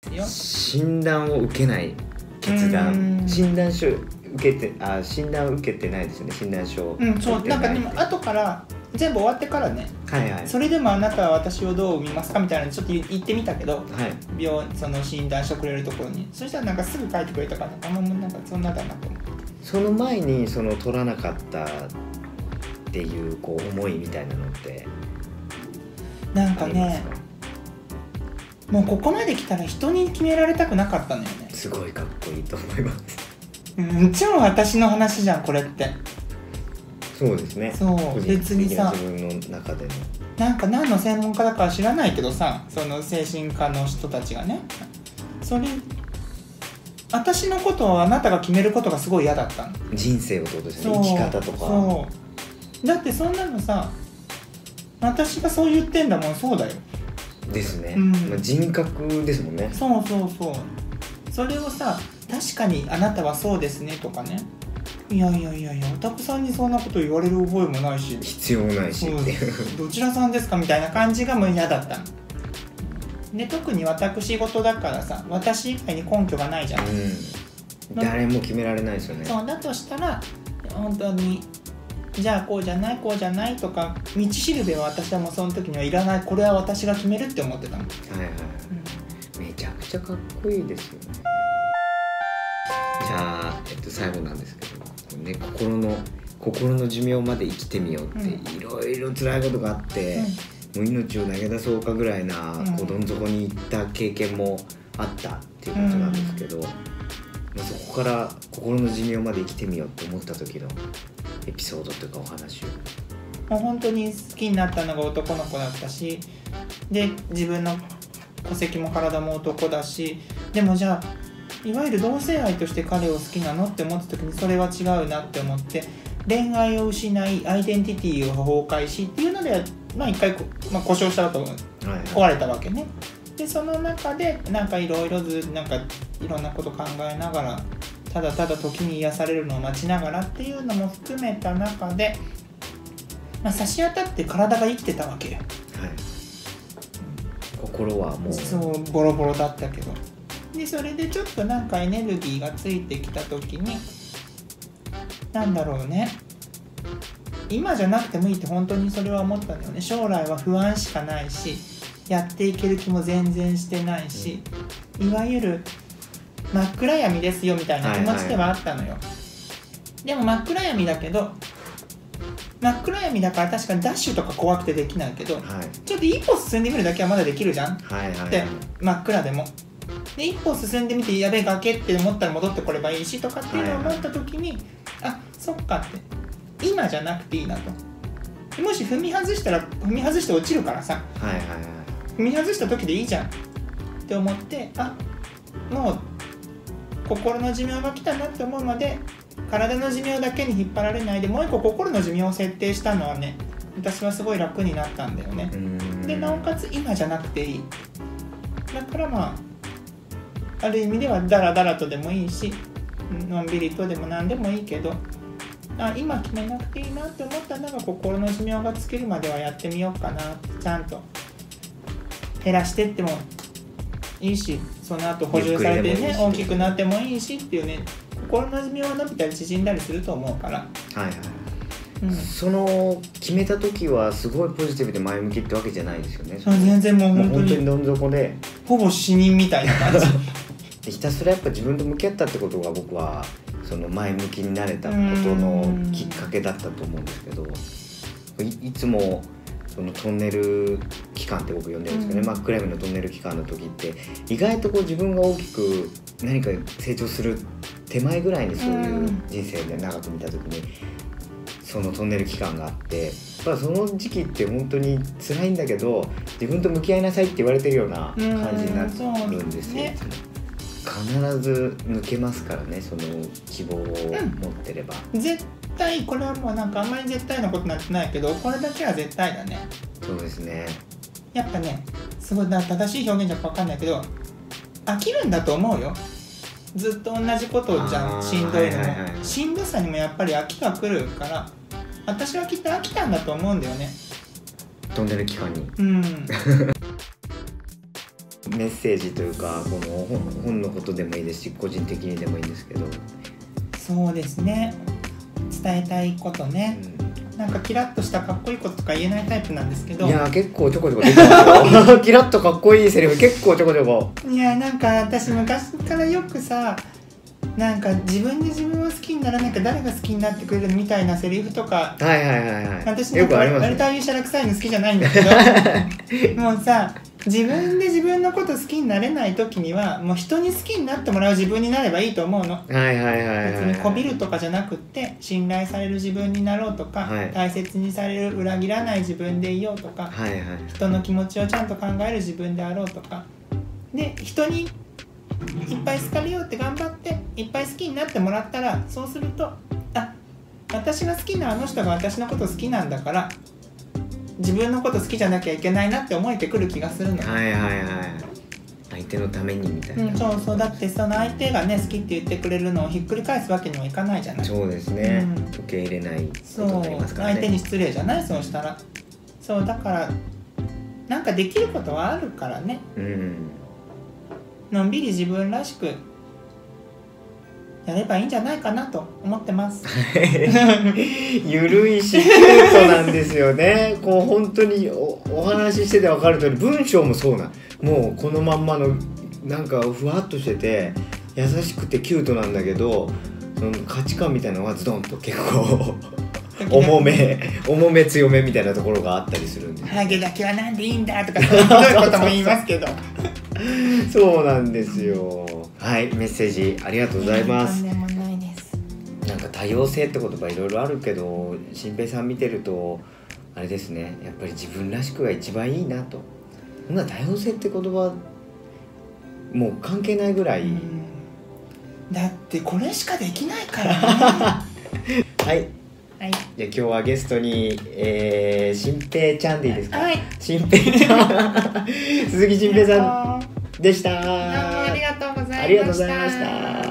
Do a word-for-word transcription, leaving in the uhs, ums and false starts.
よ。 診断を受けない決断、診断書受けてあ診断を受けてないですよね。診断書を、 うん、そうなんかでも後から全部終わってからね、 はいはい、 それでもあなたは私をどう見ますかみたいなのちょっと言ってみたけど、 はい、 病その診断書くれるところに、そしたらなんかすぐ書いてくれたから、あんまなんかそんなだなと思って。 その前にその取らなかったっていうこう思いみたいなのってなんかね、もうここまで来たら人に決められたくなかったのよね。 すごいかっこいいと思います。 うん、超私の話じゃんこれって。 そうですね。 そう別にさ、 自分の中でのなんか何の専門家だか知らないけどさ、その精神科の人たちがね、それ私のことをあなたが決めることがすごい嫌だったの。 人生をってことですね。生き方とか。 そうだってそんなのさ、私がそう言ってんだもん。そうだよですね、 うんまあ、人格ですもんね。 そうそうそう。それをさ、確かにあなたはそうですねとかね、いやいやいやいや、おたくさんにそんなこと言われる覚えもないし、 必要ないしっていう、 どちらさんですかみたいな感じがもう嫌だったので、特に私事だからさ、私以外に根拠がないじゃん、うん、 誰も決められないですよね。 そうだとしたら本当にじゃあこうじゃないこうじゃないとか道しるべは私はもうその時にはいらない、これは私が決めるって思ってたの。はいはい、 うん、めちゃくちゃかっこいいですよね。じゃあ、えっと、最後なんですけど、ね、心の心の寿命まで生きてみようっていろいろ辛いことがあって、うん、もう命を投げ出そうかぐらいな、うん、こうどん底に行った経験もあったっていうことなんですけど、うん、そこから心の寿命まで生きてみようって思った時のエピソードというかお話を。 もう本当に好きになったのが男の子だったし、で自分の戸籍も体も男だし、でもじゃあいわゆる同性愛として彼を好きなのって思った時にそれは違うなって思って、恋愛を失いアイデンティティを崩壊しっていうので、まあ、一回、まあ、故障したと思う、壊れたわけね。でその中でなんかいろいろずなんかいろんなこと考えながら、ただただ時に癒されるのを待ちながらっていうのも含めた中で、まあ、差し当たって体が生きてたわけよ、はい、 心はもうそうボロボロだったけど、でそれでちょっとなんかエネルギーがついてきた時に、なんだろうね、今じゃなくてもいいって本当にそれは思ったんだよね。将来は不安しかないし、やっていける気も全然してないし、うん、いわゆる真っ暗闇ですよみたいな気持ちではあったのよ、はいはい、でも真っ暗闇だけど、真っ暗闇だから確かにダッシュとか怖くてできないけど、はい、ちょっと一歩進んでみるだけはまだできるじゃん、はいはいはい、で真っ暗でもで一歩進んでみて、やべえ崖って思ったら戻ってこればいいしとかっていうのを思った時に、はいはい、あ、そっかって今じゃなくていいなと。もし踏み外したら踏み外して落ちるからさ、はいはいはい、踏み外した時でいいじゃんって思って、あ、もう心の寿命が来たなって思うまで体の寿命だけに引っ張られないで、もう一個心の寿命を設定したのはね、私はすごい楽になったんだよね。でなおかつ今じゃなくていい。だからまあある意味ではダラダラとでもいいし、のんびりとでも何でもいいけど、あ、今決めなくていいなって思ったのが心の寿命が尽きるまではやってみようかなって、ちゃんと減らしてってもいいし、その後補充されてね大きくなってもいいしっていうね、心の寿命は伸びたり縮んだりすると思うから、はいはい、 うん、その決めた時はすごいポジティブで前向きってわけじゃないですよね。 全然もう本当に、 もう本当にどん底でほぼ死人みたいな感じひたすらやっぱ自分と向き合ったってことが僕はその前向きになれたことのきっかけだったと思うんですけど、 い, いつもそのトンネル期間って僕呼んでるんですけどね、真っ暗闇のトンネル期間の時って意外とこう自分が大きく何か成長する手前ぐらいにそういう人生で長く見た時にそのトンネル期間があって、やっぱその時期って本当に辛いんだけど自分と向き合いなさいって言われてるような感じになるんですよ、ね、必ず抜けますからね、その希望を持ってれば、 うん、絶対これはもうなんかあんまり絶対なことなんてないけど、これだけは絶対だね。 そうですね、 やっぱね、すごい正しい表現じゃ分かんないけど飽きるんだと思うよ。ずっと同じことじゃん、しんどいのも、はいはいはい、しんどさにもやっぱり飽きが来るから、私はきっと飽きたんだと思うんだよね、 トンネル期間に。 うんメッセージというかこの 本, 本のことでもいいですし個人的にでもいいんですけど。 そうですね、伝えたいことね、うん、なんかキラッとしたかっこいいこととか言えないタイプなんですけど、 いや結構ちょこちょこ出てますよキラッとかっこいいセリフ結構ちょこちょこ。 いやなんか私昔からよくさ、なんか自分で自分を好きにならなきゃ誰が好きになってくれるみたいなセリフとか、 はいはいはいはい、 私なんか割とああいうしゃらくさいの好きじゃないんだけどもうさ、自分で自分のこと好きになれない時にはもう人に好きになってもらう自分になればいいと思うの。 はいはいはいはい、 別にこびるとかじゃなくって信頼される自分になろうとか、はい、大切にされる裏切らない自分でいようとか、 はいはい、 人の気持ちをちゃんと考える自分であろうとかで、人にいっぱい好かれようって頑張っていっぱい好きになってもらったら、そうすると、あ、私が好きなあの人が私のこと好きなんだから自分のこと好きじゃなきゃいけないなって思えてくる気がするの。 はいはいはい、相手のためにみたいな、 うん、そうそう、だってその相手がね好きって言ってくれるのをひっくり返すわけにはいかないじゃない。 そうですね、うん、受け入れないことになりますからね。 そう、相手に失礼じゃない、そうしたら。そうだからなんかできることはあるからね、うん、のんびり自分らしくやればいいんじゃないかなと思ってますゆるいしキュートなんですよねこう本当に お, お話ししてて分かる通り文章もそうな、もうこのまんまのなんかふわっとしてて優しくてキュートなんだけど、その価値観みたいなのがズドンと結構重め重め強めみたいなところがあったりするんで、 ハゲだけはなんでいいんだとかそういうことも言いますけどそうなんですよ。はい、メッセージありがとうございます。 とんでもないです。 なんか多様性って言葉いろいろあるけど、新平さん見てるとあれですね、やっぱり自分らしくが一番いいなと。そんな多様性って言葉もう関係ないぐらい、うん、 だってこれしかできないからねはい、はい、じゃあ今日はゲストに、えー、新平ちゃんでいいですか。 はい、 新平ちゃん鈴木新平さんでした。 どうもありがとうございました。 ありがとうございました。